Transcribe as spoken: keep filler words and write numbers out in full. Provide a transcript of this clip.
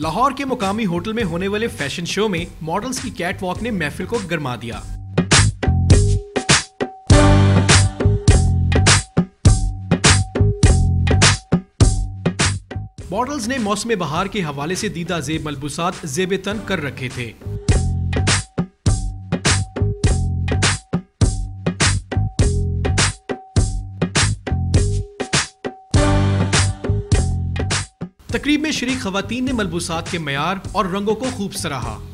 लाहौर के मुकामी होटल में होने वाले फैशन शो में मॉडल्स की कैट वॉक ने महफिल को गरमा दिया। मॉडल्स ने मौसम बहार के हवाले से दीदा जेब मलबूसात जेब तन कर रखे थे। तकरीब में शरीक खवातीन ने मलबूसात के मयार और रंगों को खूब सराहा।